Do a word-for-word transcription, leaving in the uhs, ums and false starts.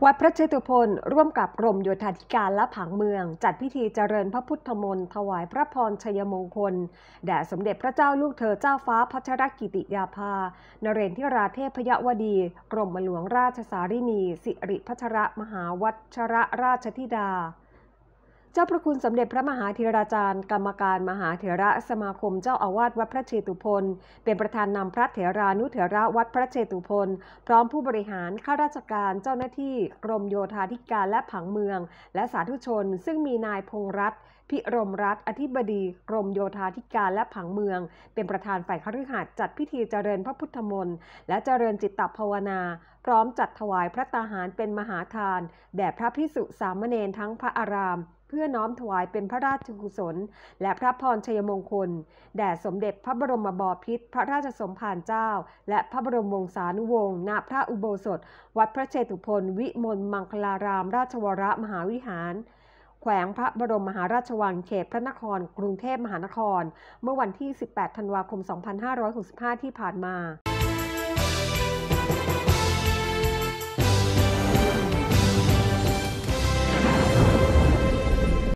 วัดพระเชตุพนร่วมกับกรมโยธาธิการและผังเมืองจัดพิธีเจริญพระพุทธมนต์ถวายพระพรชัยมงคลแด่สมเด็จพระเจ้าลูกเธอเจ้าฟ้าพัชรกิติยาภานเรนทิราเทพยวดีกรมหลวงราชสารินีสิริพัชรมหาวัชรราชธิดาเจ้าพระคุณสมเด็จพระมหาเถราจารย์กรรมการมหาเถระสมาคมเจ้าอาวาสวัดพระเชตุพนเป็นประธานนำพระเถรานุเถระวัดพระเชตุพนพร้อมผู้บริหารข้าราชการเจ้าหน้าที่กรมโยธาธิการและผังเมืองและสาธุชนซึ่งมีนายพงษ์รัตน์พิรมรัตน์อธิบดีกรมโยธาธิการและผังเมืองเป็นประธานฝ่ายคฤหัสถ์จัดพิธีเจริญพระพุทธมนต์และเจริญจิตตภาวนาพร้อมจัดถวายพระตาหารเป็นมหาทานแด่พระภิกษุสามเณรทั้งพระอารามเพื่อน้อมถวายเป็นพระราชกุศลและพระพรชัยมงคลแด่สมเด็จพระบรมบพิตรพระราชสมภารเจ้าและพระบรมวงศานุวงศ์ณพระอุโบสถวัดพระเชตุพนวิมลมังคลารามราชวรมหาวิหารแขวงพระบรมมหาราชวังเขตพระนครกรุงเทพมหานครเมื่อวันที่สิบแปดธันวาคมสองพันห้าร้อยหกสิบห้าที่ผ่านมา